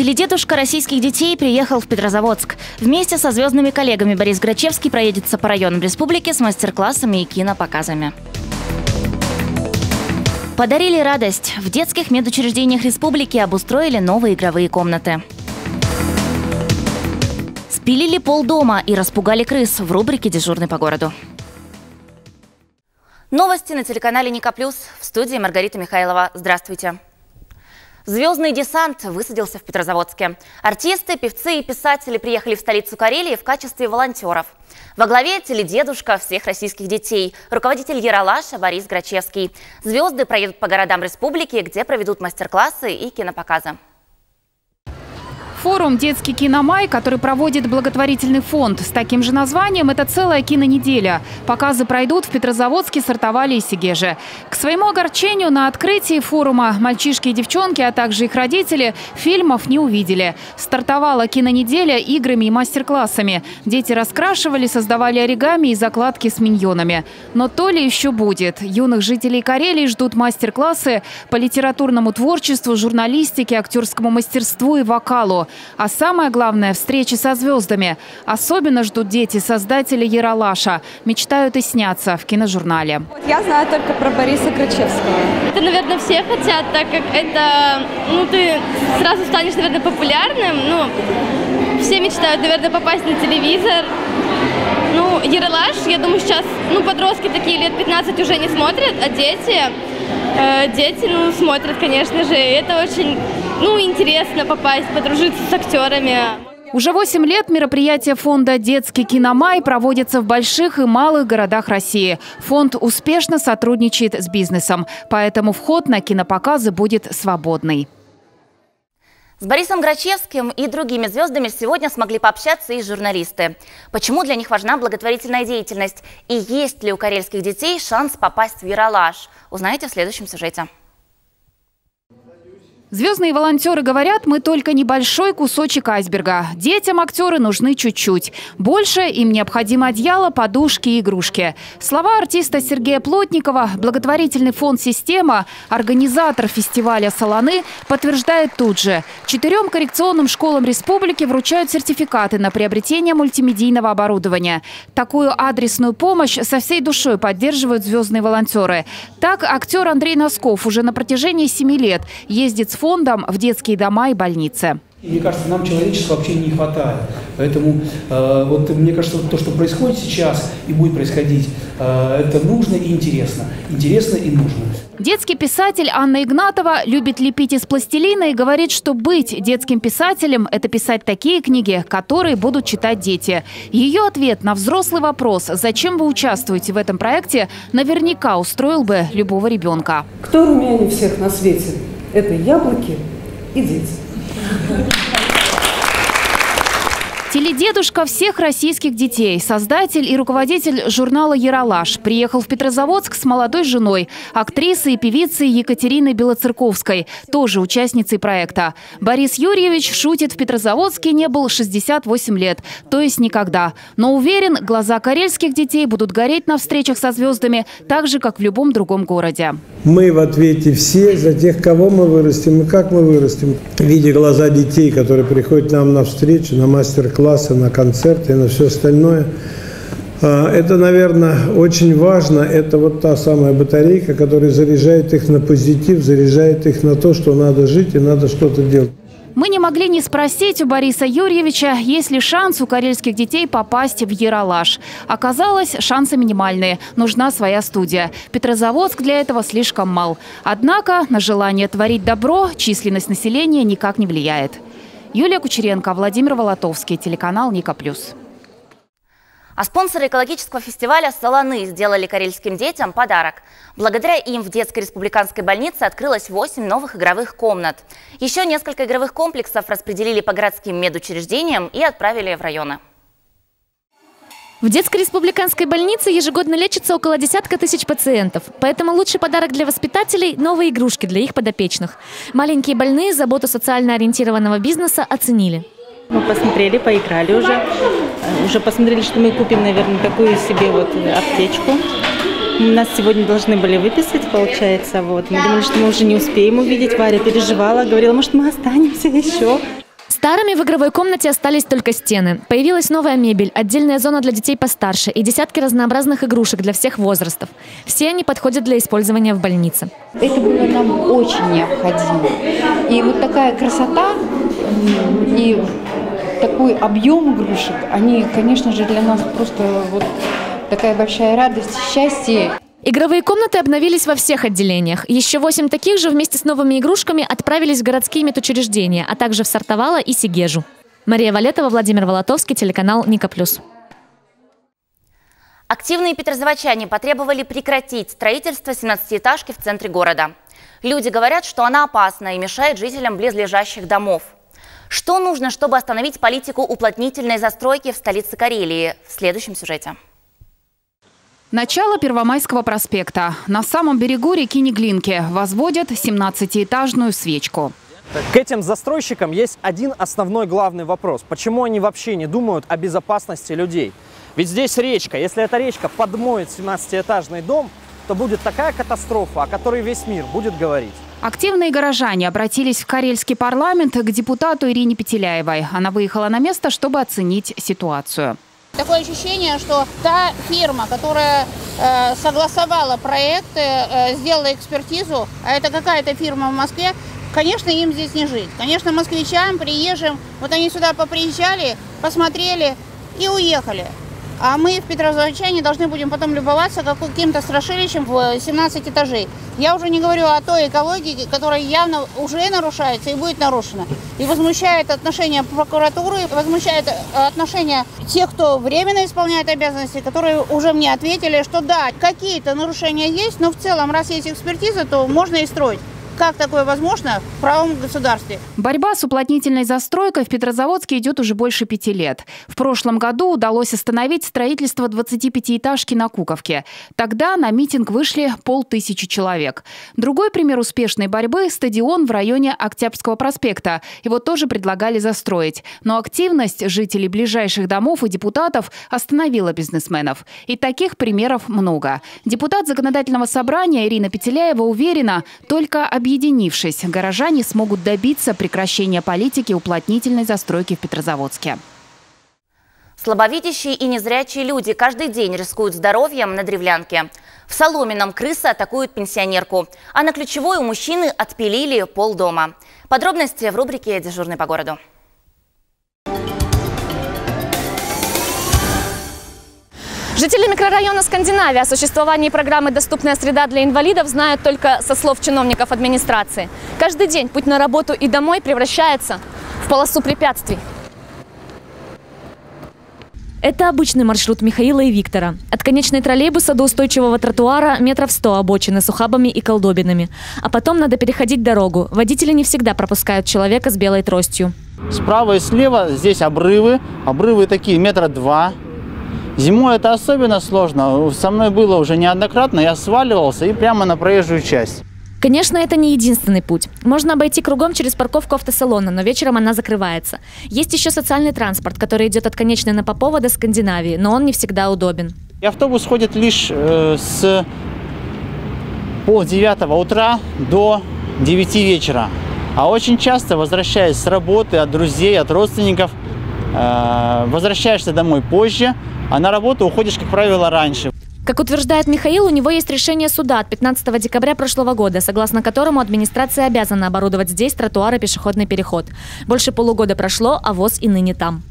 Теледедушка российских детей приехал в Петрозаводск. Вместе со звездными коллегами Борис Грачевский проедется по районам республики с мастер-классами и кинопоказами. Подарили радость. В детских медучреждениях республики обустроили новые игровые комнаты. Спилили полдома и распугали крыс в рубрике «Дежурный по городу». Новости на телеканале Ника Плюс. В студии Маргарита Михайлова. Здравствуйте. Звездный десант высадился в Петрозаводске. Артисты, певцы и писатели приехали в столицу Карелии в качестве волонтеров. Во главе теледедушка всех российских детей, руководитель Ералаша Борис Грачевский. Звезды проедут по городам республики, где проведут мастер-классы и кинопоказы. Форум «Детский киномай», который проводит благотворительный фонд с таким же названием, это целая кинонеделя. Показы пройдут в Петрозаводске, Сартовале и Сегеже. К своему огорчению, на открытии форума мальчишки и девчонки, а также их родители, фильмов не увидели. Стартовала кинонеделя играми и мастер-классами. Дети раскрашивали, создавали оригами и закладки с миньонами. Но то ли еще будет. Юных жителей Карелии ждут мастер-классы по литературному творчеству, журналистике, актерскому мастерству и вокалу. А самое главное – встречи со звездами. Особенно ждут дети создатели Ералаша. Мечтают и снятся в киножурнале. Я знаю только про Бориса Грачевского. Это, наверное, все хотят, так как это, ты сразу станешь, наверное, популярным. Все мечтают, наверное, попасть на телевизор. Ералаш, я думаю, сейчас, подростки такие лет 15 уже не смотрят, а дети, смотрят, конечно же. Это очень, интересно попасть, подружиться с актерами. Уже 8 лет мероприятия фонда «Детский киномай» проводятся в больших и малых городах России. Фонд успешно сотрудничает с бизнесом, поэтому вход на кинопоказы будет свободный. С Борисом Грачевским и другими звездами сегодня смогли пообщаться и журналисты. Почему для них важна благотворительная деятельность? И есть ли у карельских детей шанс попасть в Ералаш? Узнаете в следующем сюжете. Звездные волонтеры говорят, мы только небольшой кусочек айсберга. Детям актеры нужны чуть-чуть. Больше им необходимо одеяло, подушки и игрушки. Слова артиста Сергея Плотникова, благотворительный фонд «Система», организатор фестиваля «Солоны», подтверждает тут же. 4 коррекционным школам республики вручают сертификаты на приобретение мультимедийного оборудования. Такую адресную помощь со всей душой поддерживают звездные волонтеры. Так, актер Андрей Носков уже на протяжении 7 лет ездит с фондом в детские дома и больницы. Мне кажется, нам человечества вообще не хватает. Поэтому мне кажется, то, что происходит сейчас и будет происходить, это нужно и интересно. Интересно и нужно. Детский писатель Анна Игнатова любит лепить из пластилина и говорит, что быть детским писателем – это писать такие книги, которые будут читать дети. Ее ответ на взрослый вопрос, зачем вы участвуете в этом проекте, наверняка устроил бы любого ребенка. Кто румянее всех на свете? Это яблоки и дети. Теледедушка всех российских детей, создатель и руководитель журнала «Ералаш», приехал в Петрозаводск с молодой женой, актрисой и певицей Екатериной Белоцерковской, тоже участницей проекта. Борис Юрьевич шутит, в Петрозаводске не был 68 лет, то есть никогда. Но уверен, глаза карельских детей будут гореть на встречах со звездами, так же, как в любом другом городе. Мы в ответе все за тех, кого мы вырастим и как мы вырастим. Видя глаза детей, которые приходят к нам на встречу, на мастер-классы, на концерты и на все остальное, это, наверное, очень важно. Это вот та самая батарейка, которая заряжает их на позитив, заряжает их на то, что надо жить и надо что-то делать. Мы не могли не спросить у Бориса Юрьевича, есть ли шанс у карельских детей попасть в Ералаш. Оказалось, шансы минимальные. Нужна своя студия. Петрозаводск для этого слишком мал. Однако на желание творить добро численность населения никак не влияет. Юлия Кучеренко, Владимир Волотовский, телеканал Ника Плюс. А спонсоры экологического фестиваля «Солоны» сделали карельским детям подарок. Благодаря им в детской республиканской больнице открылось 8 новых игровых комнат. Еще несколько игровых комплексов распределили по городским медучреждениям и отправили в районы. В детской республиканской больнице ежегодно лечится около 10 тысяч пациентов. Поэтому лучший подарок для воспитателей – новые игрушки для их подопечных. Маленькие больные заботу социально ориентированного бизнеса оценили. Мы посмотрели, поиграли уже. Уже посмотрели, что мы купим, наверное, такую себе аптечку. Нас сегодня должны были выписать, получается. Мы думали, что мы уже не успеем увидеть. Варя переживала, говорила, может, мы останемся еще. Старыми в игровой комнате остались только стены. Появилась новая мебель, отдельная зона для детей постарше и десятки разнообразных игрушек для всех возрастов. Все они подходят для использования в больнице. Это было нам очень необходимо. И вот такая красота и такой объем игрушек, они, конечно же, для нас просто вот такая большая радость, счастье. Игровые комнаты обновились во всех отделениях. Еще 8 таких же вместе с новыми игрушками отправились в городские медучреждения, а также в Сартовало и Сегежу. Мария Валетова, Владимир Волотовский, телеканал Ника Плюс. Активные петрозаводчане потребовали прекратить строительство 17-этажки в центре города. Люди говорят, что она опасна и мешает жителям близлежащих домов. Что нужно, чтобы остановить политику уплотнительной застройки в столице Карелии? В следующем сюжете. Начало Первомайского проспекта. На самом берегу реки Неглинки возводят 17-этажную свечку. К этим застройщикам есть один основной главный вопрос. Почему они вообще не думают о безопасности людей? Ведь здесь речка. Если эта речка подмоет 17-этажный дом, то будет такая катастрофа, о которой весь мир будет говорить. Активные горожане обратились в карельский парламент к депутату Ирине Петеляевой. Она выехала на место, чтобы оценить ситуацию. Такое ощущение, что та фирма, которая согласовала проекты, сделала экспертизу, а это какая-то фирма в Москве, конечно, им здесь не жить. Конечно, москвичам, приезжим, вот они сюда поприезжали, посмотрели и уехали. А мы в Петрозаводчане должны будем потом любоваться каким-то страшилищем в 17 этажей. Я уже не говорю о той экологии, которая явно уже нарушается и будет нарушена. И возмущает отношение прокуратуры, возмущает отношение тех, кто временно исполняет обязанности, которые уже мне ответили, что да, какие-то нарушения есть, но в целом, раз есть экспертиза, то можно и строить. Как такое возможно в правом государстве? Борьба с уплотнительной застройкой в Петрозаводске идет уже больше 5 лет. В прошлом году удалось остановить строительство 25-этажки на Куковке. Тогда на митинг вышли 500 человек. Другой пример успешной борьбы – стадион в районе Октябрьского проспекта. Его тоже предлагали застроить. Но активность жителей ближайших домов и депутатов остановила бизнесменов. И таких примеров много. Депутат Законодательного собрания Ирина Петеляева уверена, только объединившись, горожане смогут добиться прекращения политики уплотнительной застройки в Петрозаводске. Слабовидящие и незрячие люди каждый день рискуют здоровьем на Древлянке. В Соломенном крысы атакуют пенсионерку, а на Ключевой у мужчины отпилили полдома. Подробности в рубрике «Дежурный по городу». Жители микрорайона Скандинавия о существовании программы «Доступная среда для инвалидов» знают только со слов чиновников администрации. Каждый день путь на работу и домой превращается в полосу препятствий. Это обычный маршрут Михаила и Виктора. От конечной троллейбуса до устойчивого тротуара метров 100 обочины с ухабами и колдобинами. А потом надо переходить дорогу. Водители не всегда пропускают человека с белой тростью. Справа и слева здесь обрывы. Обрывы такие 2 метра. Зимой это особенно сложно. Со мной было уже неоднократно, я сваливался и прямо на проезжую часть. Конечно, это не единственный путь. Можно обойти кругом через парковку автосалона, но вечером она закрывается. Есть еще социальный транспорт, который идет от конечной на Попова до Скандинавии, но он не всегда удобен. И автобус ходит лишь с 8:30 утра до 9 вечера. А очень часто, возвращаясь с работы, от друзей, от родственников, возвращаешься домой позже, а на работу уходишь, как правило, раньше. Как утверждает Михаил, у него есть решение суда от 15 декабря прошлого года, согласно которому администрация обязана оборудовать здесь тротуар и пешеходный переход. Больше полугода прошло, а ВОЗ и ныне там.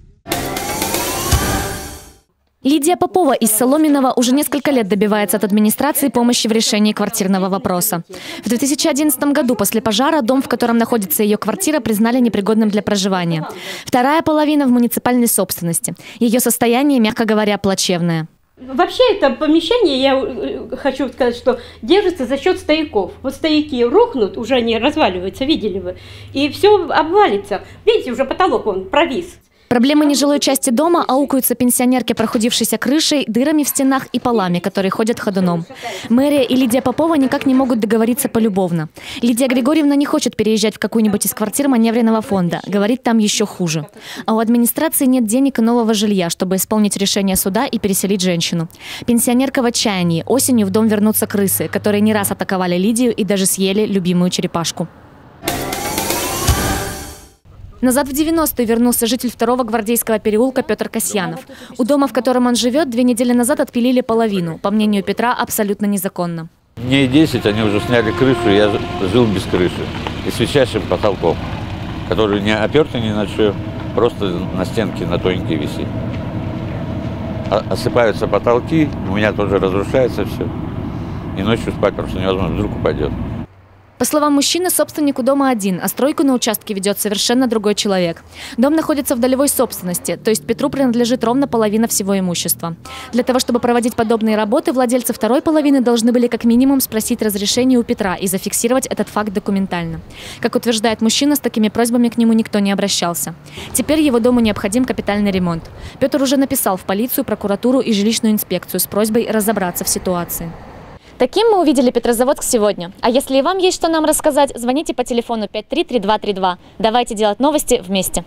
Лидия Попова из Соломенного уже несколько лет добивается от администрации помощи в решении квартирного вопроса. В 2011 году после пожара дом, в котором находится ее квартира, признали непригодным для проживания. Вторая половина в муниципальной собственности. Ее состояние, мягко говоря, плачевное. Вообще это помещение, я хочу сказать, что держится за счет стояков. Вот стояки рухнут, уже они разваливаются, видели вы, и все обвалится. Видите, уже потолок он провис. Проблемы нежилой части дома аукаются пенсионерке, прохудившейся крышей, дырами в стенах и полами, которые ходят ходуном. Мэрия и Лидия Попова никак не могут договориться полюбовно. Лидия Григорьевна не хочет переезжать в какую-нибудь из квартир маневренного фонда. Говорит, там еще хуже. А у администрации нет денег и нового жилья, чтобы исполнить решение суда и переселить женщину. Пенсионерка в отчаянии. Осенью в дом вернутся крысы, которые не раз атаковали Лидию и даже съели любимую черепашку. Назад в 90-е вернулся житель 2-го гвардейского переулка Петр Касьянов. У дома, в котором он живет, 2 недели назад отпилили половину. По мнению Петра, абсолютно незаконно. Дней 10 они уже сняли крышу, я жил без крыши. И с висящим потолком, который не опертый ни на что, просто на стенке на тоненькой висит. Осыпаются потолки, у меня тоже разрушается все. И ночью спать просто невозможно, вдруг упадет. По словам мужчины, собственник у дома один, а стройку на участке ведет совершенно другой человек. Дом находится в долевой собственности, то есть Петру принадлежит ровно половина всего имущества. Для того, чтобы проводить подобные работы, владельцы второй половины должны были как минимум спросить разрешение у Петра и зафиксировать этот факт документально. Как утверждает мужчина, с такими просьбами к нему никто не обращался. Теперь его дому необходим капитальный ремонт. Петр уже написал в полицию, прокуратуру и жилищную инспекцию с просьбой разобраться в ситуации. Таким мы увидели Петрозаводск сегодня. А если и вам есть что нам рассказать, звоните по телефону 533232. Давайте делать новости вместе.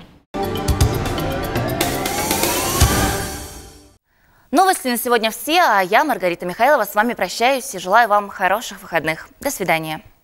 Новости на сегодня все, а я, Маргарита Михайлова, с вами прощаюсь и желаю вам хороших выходных. До свидания.